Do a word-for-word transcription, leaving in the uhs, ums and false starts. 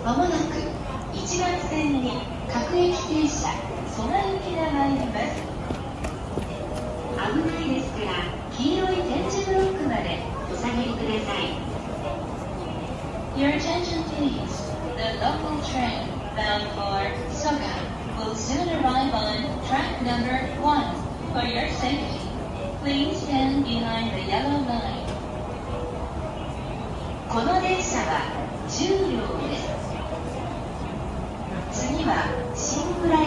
まもなくいちばん線に各駅停車蘇我行きが参ります。危ないですから黄色い点字ブロックまでお下がりください。 Your attention please. The local train bound for Soga will soon arrive on track number one. For your safety, please stand behind the yellow line. この電車はじゅう両です。次は新浦